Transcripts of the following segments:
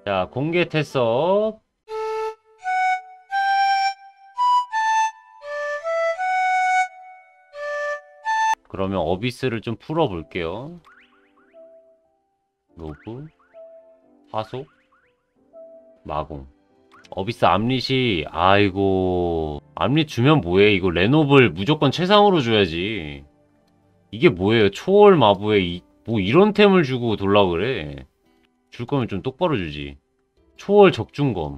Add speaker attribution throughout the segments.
Speaker 1: 자, 공개 테스업. 그러면 어비스를 좀 풀어볼게요. 로브, 화속, 마공. 어비스 암릿이, 아이고. 암릿 주면 뭐해? 이거 레노블 무조건 최상으로 줘야지. 이게 뭐예요? 초월 마부에 뭐 이런 템을 주고 돌라 그래. 줄 거면 좀 똑바로 주지. 초월 적중검.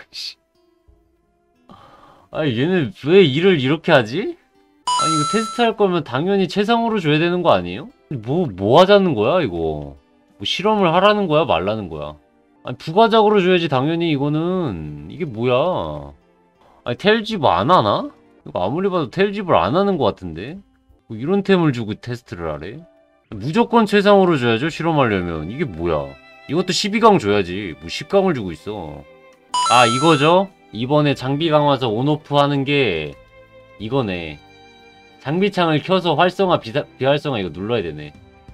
Speaker 1: 아니, 얘는 왜 일을 이렇게 하지? 아니, 이거 테스트 할 거면 당연히 최상으로 줘야 되는 거 아니에요? 뭐 하자는 거야, 이거? 뭐 실험을 하라는 거야, 말라는 거야? 아니, 부가적으로 줘야지, 당연히 이거는. 이게 뭐야? 아니, 텔집 안 하나? 이거 아무리 봐도 텔집을 안 하는 것 같은데? 뭐 이런 템을 주고 테스트를 하래? 무조건 최상으로 줘야죠, 실험하려면. 이게 뭐야? 이것도 12강 줘야지. 뭐 10강을 주고 있어. 아, 이거죠? 이번에 장비 강화서 온오프 하는 게 이거네. 장비창을 켜서 활성화, 비활성화 이거 눌러야 되네.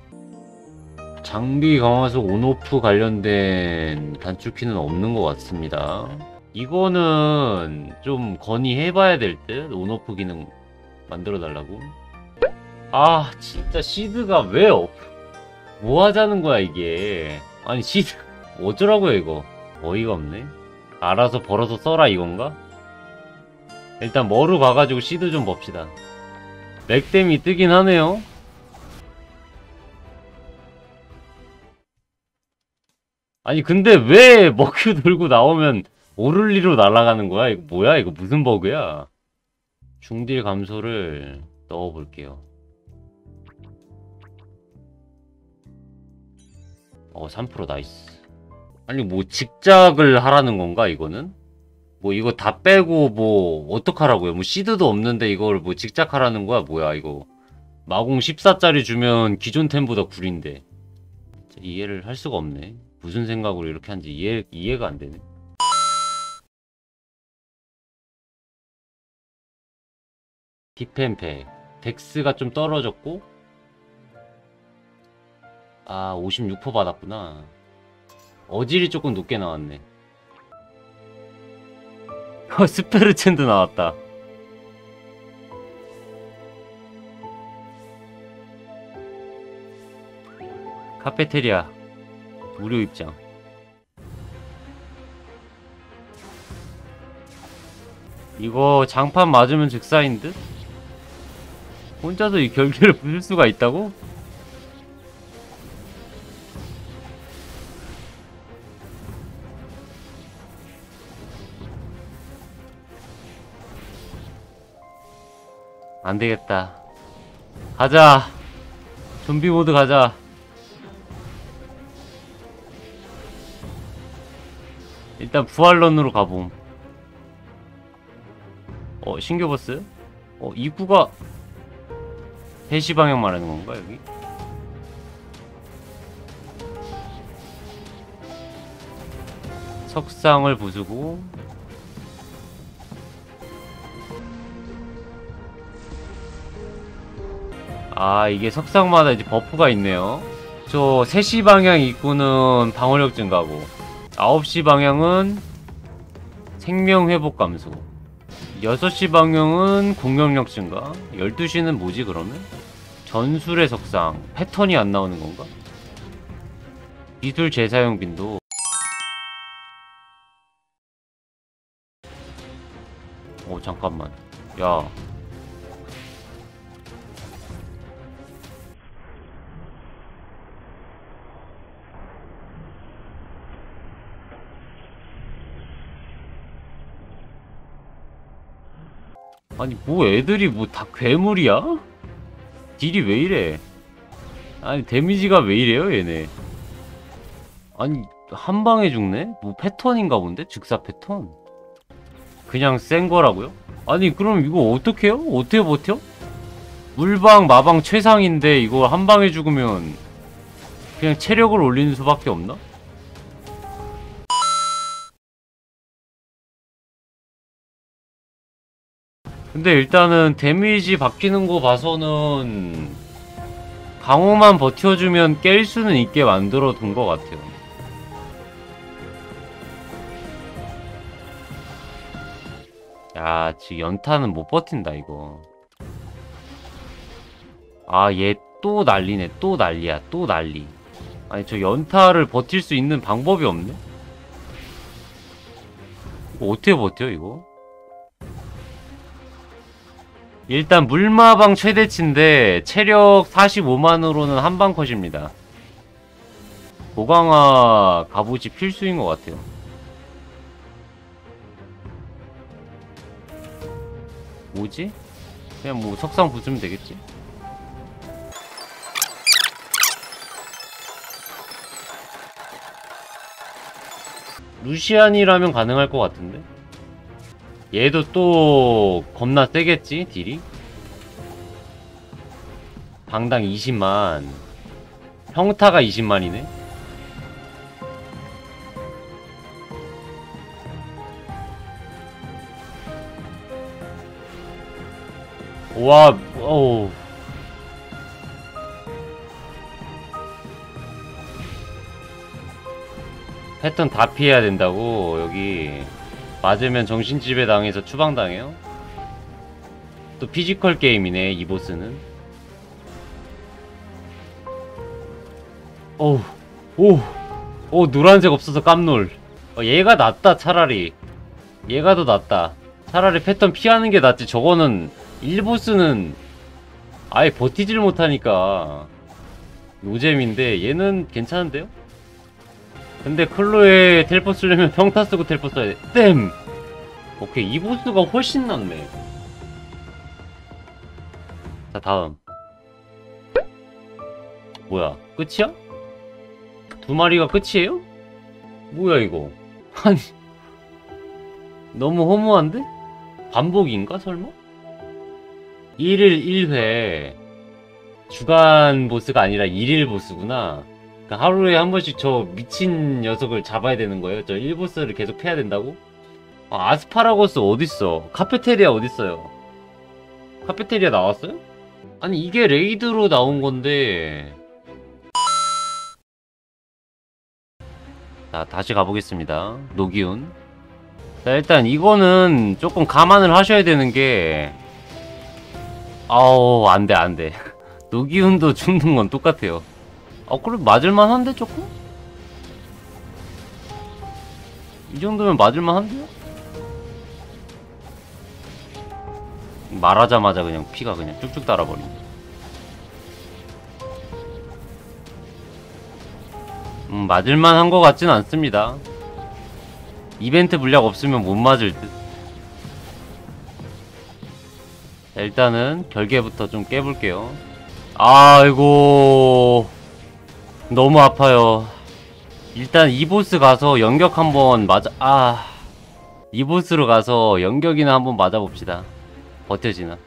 Speaker 1: 장비 강화서 온오프 관련된 단축키는 없는 것 같습니다. 이거는 좀 건의해봐야 될 듯? 온오프 기능 만들어달라고. 아, 진짜 시드가 왜 뭐 하자는 거야, 이게. 아니, 시드, 어쩌라고요, 이거. 어이가 없네. 알아서 벌어서 써라, 이건가? 일단 머루 가가지고 시드 좀 봅시다. 맥댐이 뜨긴 하네요. 아니, 근데 왜 먹큐 들고 나오면 오를리로 날아가는 거야? 이거 뭐야? 이거 무슨 버그야? 중딜 감소를 넣어볼게요. 3% 나이스. 아니, 뭐 직작을 하라는 건가, 이거는? 뭐 이거 다 빼고 뭐 어떡하라고요? 뭐 시드도 없는데 이걸 뭐 직작하라는 거야? 뭐야, 이거. 마공 14짜리 주면 기존 템보다 구린데. 이해를 할 수가 없네. 무슨 생각으로 이렇게 한지 이해가 안 되네. 디펜팩. 덱스가 좀 떨어졌고, 아, 56% 받았구나. 어질이 조금 높게 나왔네. 스페르챈드 나왔다. 카페테리아 무료 입장. 이거 장판 맞으면 즉사인 듯? 혼자서 이 결계를 부술 수가 있다고? 안되겠다. 가자. 좀비 모드 가자. 일단 부활런으로 가봄. 신규 보스? 입구가 대시 방향 말하는 건가, 여기? 석상을 부수고. 아, 이게 석상마다 이제 버프가 있네요. 저 3시 방향 입구는 방어력 증가고 9시 방향은 생명 회복 감소, 6시 방향은 공격력 증가, 12시는 뭐지 그러면? 전술의 석상, 패턴이 안 나오는 건가? 기술 재사용 빈도. 잠깐만. 야. 아니, 뭐 애들이 뭐 다 괴물이야? 딜이 왜 이래? 아니, 데미지가 왜 이래요, 얘네? 아니, 한 방에 죽네? 뭐 패턴인가 본데? 즉사 패턴? 그냥 센 거라고요? 아니, 그럼 이거 어떡해요? 어떻게 버텨? 물방, 마방 최상인데 이거 한 방에 죽으면 그냥 체력을 올리는 수밖에 없나? 근데 일단은 데미지 바뀌는 거 봐서는 강호만 버텨주면 깰 수는 있게 만들어 둔 것 같아요. 야, 지금 연타는 못 버틴다, 이거. 아, 얘 또 난리네. 또 난리야. 또 난리. 아니, 저 연타를 버틸 수 있는 방법이 없네? 이거 어떻게 버텨, 이거? 일단 물마방 최대치인데 체력 45만으로는 한방 컷입니다. 고강화 갑옷이 필수인 것 같아요. 뭐지? 그냥 뭐 석상 부수면 되겠지? 루시안이라면 가능할 것 같은데? 얘도 또 겁나 세겠지? 딜이? 방당 20만. 평타가 20만이네? 와, 어우. 패턴 다 피해야 된다고, 여기. 맞으면 정신지배 당해서 추방당해요? 또 피지컬 게임이네, 이 보스는. 어우, 오, 오, 노란색 없어서 깜놀. 얘가 낫다, 차라리. 얘가 더 낫다. 차라리 패턴 피하는 게 낫지. 저거는, 1보스는 아예 버티질 못하니까. 노잼인데, 얘는 괜찮은데요? 근데 클로에 텔포 쓰려면 평타 쓰고 텔포 써야 돼. 땜! 오케이, 이 보스가 훨씬 낫네. 자, 다음. 뭐야, 끝이야? 두 마리가 끝이에요? 뭐야, 이거. 아니, 너무 허무한데? 반복인가, 설마? 1일 1회. 주간 보스가 아니라 1일 보스구나. 그러니까 하루에 한 번씩 저 미친 녀석을 잡아야 되는 거예요? 저 1보스를 계속 패야 된다고? 아, 아스파라거스 어딨어? 카페테리아 어딨어요? 카페테리아 나왔어요? 아니, 이게 레이드로 나온 건데. 자, 다시 가보겠습니다. 노기운. 자, 일단 이거는 조금 감안을 하셔야 되는 게, 아우, 안 돼, 안 돼. 노기운도 죽는 건 똑같아요. 그럼 맞을만 한데, 조금? 이 정도면 맞을만 한데요? 말하자마자 그냥 피가 그냥 쭉쭉 따라버리네. 맞을만 한 것 같진 않습니다. 이벤트 물약 없으면 못 맞을 듯. 자, 일단은 결계부터 좀 깨볼게요. 아이고, 너무 아파요. 일단 이 보스 가서 연격 한번 맞아. 이 보스로 가서 연격이나 한번 맞아봅시다. 버텨지나.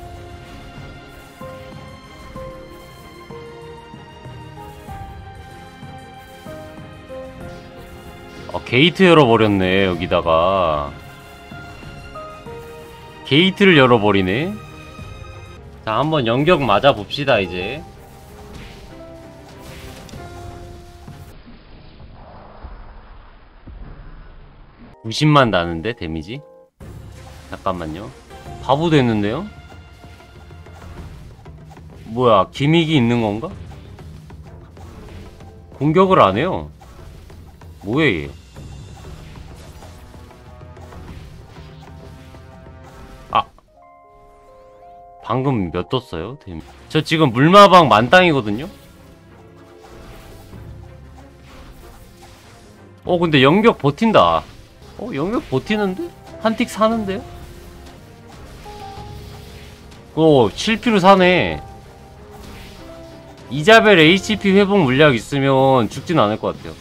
Speaker 1: 게이트 열어버렸네. 여기다가 게이트를 열어버리네. 자, 한번 연격 맞아봅시다. 이제 90만 나는데 데미지? 잠깐만요. 바보 됐는데요? 뭐야, 기믹이 있는 건가? 공격을 안 해요. 뭐야, 얘? 방금 몇 떴어요? 저 지금 물마방 만땅이거든요? 근데 연격 버틴다. 연격 버티는데? 한 틱 사는데요? 7피로 사네. 이자벨 HP 회복 물약 있으면 죽진 않을 것 같아요.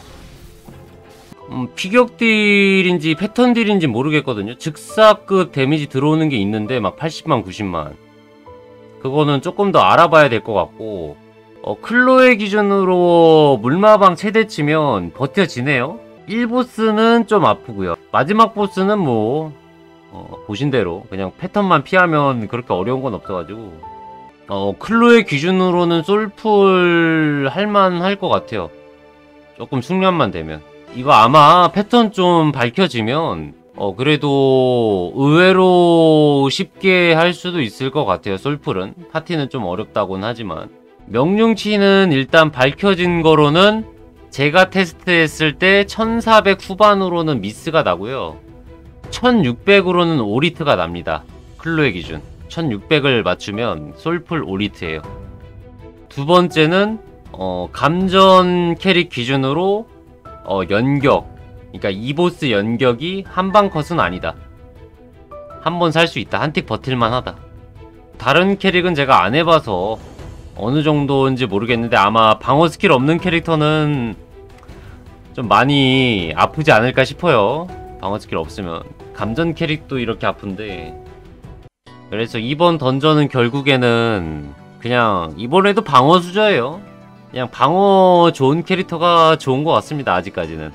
Speaker 1: 피격 딜인지 패턴 딜인지 모르겠거든요. 즉사급 데미지 들어오는 게 있는데 막 80만, 90만. 그거는 조금 더 알아봐야 될 것 같고, 클로에 기준으로 물마방 최대치면 버텨지네요. 1보스는 좀 아프고요. 마지막 보스는 뭐 보신 대로 그냥 패턴만 피하면 그렇게 어려운 건 없어가지고, 클로의 기준으로는 솔풀 할만 할 것 같아요. 조금 숙련만 되면. 이거 아마 패턴 좀 밝혀지면 그래도 의외로 쉽게 할 수도 있을 것 같아요. 솔플은 파티는 좀 어렵다고는 하지만 명중치는 일단 밝혀진 거로는 제가 테스트했을 때 1400 후반으로는 미스가 나고요, 1600으로는 오리트가 납니다. 클로의 기준 1600을 맞추면 솔플 오리트예요. 두 번째는 감전 캐릭 기준으로 연격, 그러니까 2보스 연격이 한방 컷은 아니다. 한 번 살 수 있다. 한 틱 버틸만 하다. 다른 캐릭은 제가 안 해봐서 어느 정도인지 모르겠는데 아마 방어 스킬 없는 캐릭터는 좀 많이 아프지 않을까 싶어요. 방어 스킬 없으면. 감전 캐릭도 이렇게 아픈데. 그래서 이번 던전은 결국에는 그냥 이번에도 방어 수저예요. 그냥 방어 좋은 캐릭터가 좋은 것 같습니다. 아직까지는.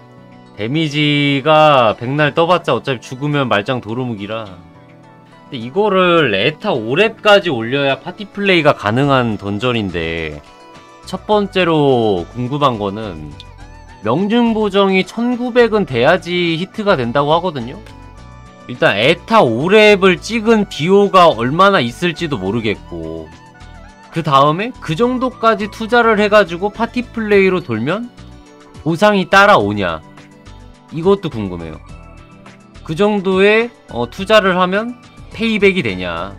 Speaker 1: 데미지가 백날 떠봤자 어차피 죽으면 말짱 도루묵이라. 근데 이거를 에타 5렙까지 올려야 파티 플레이가 가능한 던전인데, 첫 번째로 궁금한 거는 명중 보정이 1900은 돼야지 히트가 된다고 하거든요. 일단 에타 5렙을 찍은 디오가 얼마나 있을지도 모르겠고, 그 다음에 그 정도까지 투자를 해가지고 파티 플레이로 돌면 보상이 따라오냐, 이것도 궁금해요. 그 정도의 투자를 하면 페이백이 되냐,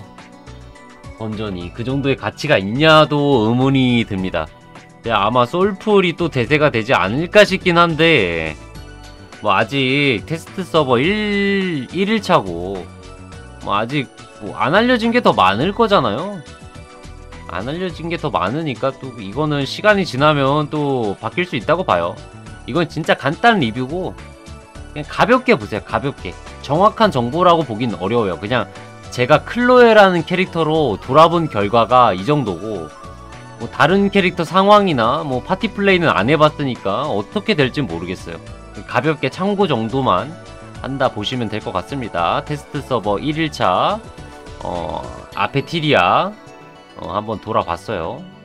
Speaker 1: 던전이 그 정도의 가치가 있냐도 의문이 듭니다. 아마 솔풀이 또 대세가 되지 않을까 싶긴 한데, 뭐 아직 테스트 서버 1일차고 뭐 아직 뭐 안 알려진 게 더 많을 거잖아요. 안 알려진 게 더 많으니까 또 이거는 시간이 지나면 또 바뀔 수 있다고 봐요. 이건 진짜 간단 리뷰고 그냥 가볍게 보세요. 가볍게. 정확한 정보라고 보긴 어려워요. 그냥 제가 클로에라는 캐릭터로 돌아본 결과가 이 정도고, 뭐 다른 캐릭터 상황이나 뭐 파티 플레이는 안 해봤으니까 어떻게 될진 모르겠어요. 가볍게 참고 정도만 한다 보시면 될 것 같습니다. 테스트 서버 1일차 아페티리아 한번 돌아봤어요.